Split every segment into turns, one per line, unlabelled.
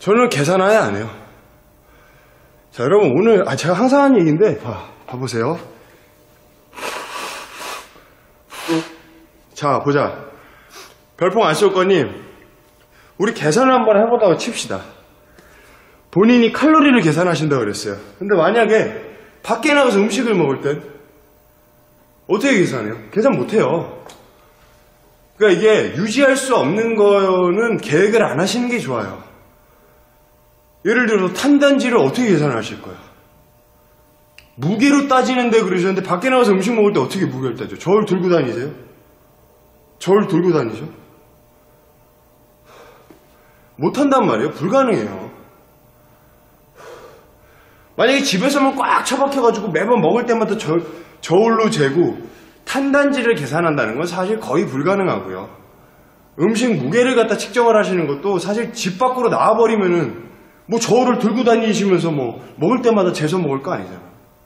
저는 계산 아예 안 해요. 자, 여러분 오늘 제가 항상 하는 얘기인데 봐보세요. 자, 보자. 별풍 안 쏠 거님, 우리 계산을 한번 해보다가 칩시다. 본인이 칼로리를 계산하신다고 그랬어요. 근데 만약에 밖에 나가서 음식을 먹을 땐 어떻게 계산해요? 계산 못해요. 그러니까 이게 유지할 수 없는 거는 계획을 안 하시는 게 좋아요. 예를 들어서 탄단지를 어떻게 계산하실 거예요? 무게로 따지는데 그러셨는데 밖에 나가서 음식 먹을 때 어떻게 무게를 따져? 저울 들고 다니세요? 저울 들고 다니죠? 못한단 말이에요. 불가능해요. 만약에 집에서만 꽉 처박혀가지고 매번 먹을 때마다 저울로 재고 탄단지를 계산한다는 건 사실 거의 불가능하고요. 음식 무게를 갖다 측정을 하시는 것도 사실 집 밖으로 나와버리면은 뭐 저울을 들고 다니시면서 뭐 먹을 때마다 재서 먹을 거 아니잖아.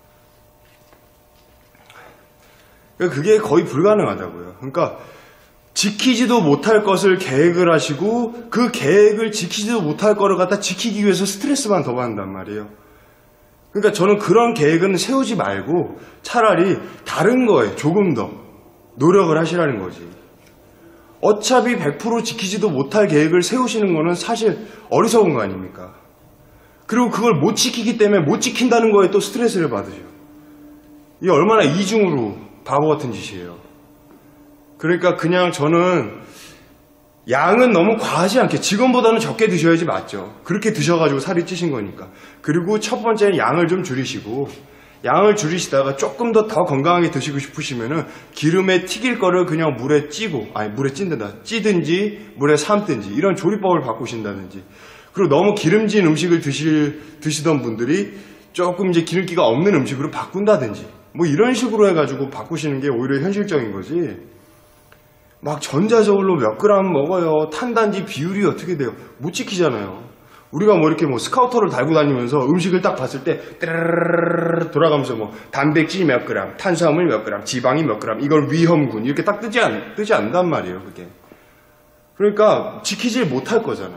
그러니까 그게 거의 불가능하다고요. 그러니까 지키지도 못할 것을 계획을 하시고 그 계획을 지키지도 못할 거를 갖다 지키기 위해서 스트레스만 더 받는단 말이에요. 그러니까 저는 그런 계획은 세우지 말고 차라리 다른 거에 조금 더 노력을 하시라는 거지. 어차피 100% 지키지도 못할 계획을 세우시는 거는 사실 어리석은 거 아닙니까? 그리고 그걸 못 지키기 때문에 못 지킨다는 거에 또 스트레스를 받으셔. 이게 얼마나 이중으로 바보 같은 짓이에요. 그러니까 그냥 저는 양은 너무 과하지 않게, 지금보다는 적게 드셔야지 맞죠. 그렇게 드셔가지고 살이 찌신 거니까. 그리고 첫 번째는 양을 좀 줄이시고, 양을 줄이시다가 조금 더 건강하게 드시고 싶으시면은 기름에 튀길 거를 그냥 물에 찌고, 물에 찐다, 찌든지 물에 삶든지 이런 조리법을 바꾸신다든지. 그리고 너무 기름진 음식을 드시던 분들이 조금 이제 기름기가 없는 음식으로 바꾼다든지 뭐 이런 식으로 해가지고 바꾸시는 게 오히려 현실적인 거지. 막 전자저울로 몇 그램 먹어요. 탄단지 비율이 어떻게 돼요? 못 지키잖아요. 우리가 뭐 이렇게 뭐 스카우터를 달고 다니면서 음식을 딱 봤을 때 띠르르르 돌아가면서 뭐 단백질 몇 그램, 탄수화물 몇 그램, 지방이 몇 그램, 이걸 위험군 이렇게 딱 뜨지 않단 말이에요. 그게. 그러니까 지키질 못할 거잖아.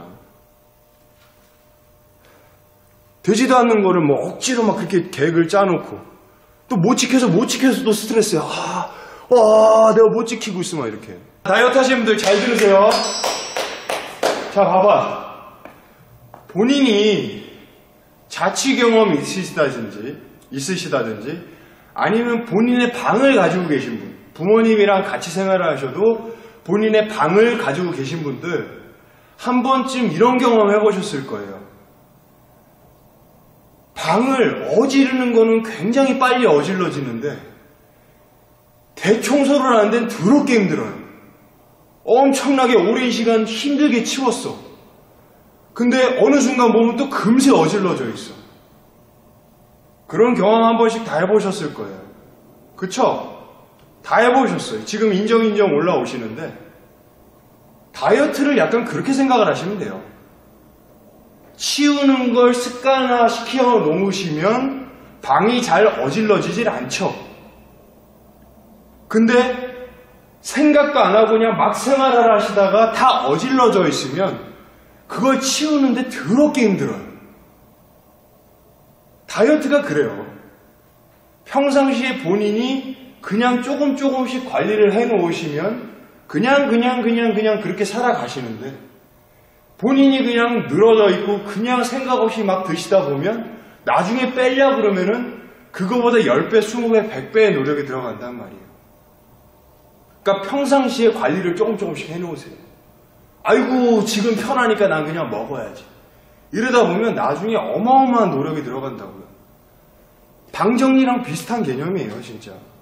되지도 않는 거를 뭐 억지로 막 그렇게 계획을 짜놓고 또 못 지켜서 또 스트레스야. 내가 못 지키고 있어 막 이렇게. 다이어트 하시는 분들 잘 들으세요. 자, 봐봐. 본인이 자취 경험이 있으시다든지 아니면 본인의 방을 가지고 계신 분, 부모님이랑 같이 생활을 하셔도 본인의 방을 가지고 계신 분들 한 번쯤 이런 경험 해보셨을 거예요. 방을 어지르는 거는 굉장히 빨리 어질러지는데 대청소를 하는 데는 더럽게 힘들어요. 엄청나게 오랜 시간 힘들게 치웠어. 근데 어느 순간 보면 또 금세 어질러져 있어. 그런 경험 한 번씩 다 해보셨을 거예요. 그쵸? 다 해보셨어요. 지금 인정 올라오시는데 다이어트를 약간 그렇게 생각을 하시면 돼요. 치우는 걸 습관화 시켜 놓으시면 방이 잘 어질러지질 않죠. 근데 생각도 안 하고 그냥 막 생활을 하시다가 다 어질러져 있으면 그걸 치우는데 더럽게 힘들어요. 다이어트가 그래요. 평상시에 본인이 그냥 조금씩 관리를 해 놓으시면 그냥 그렇게 살아가시는데 본인이 그냥 늘어져 있고 그냥 생각 없이 막 드시다 보면 나중에 빼려 그러면은 그거보다 10배, 20배, 100배의 노력이 들어간단 말이에요. 그러니까 평상시에 관리를 조금씩 해놓으세요. 아이고 지금 편하니까 난 그냥 먹어야지. 이러다 보면 나중에 어마어마한 노력이 들어간다고요. 방 정리랑 비슷한 개념이에요, 진짜.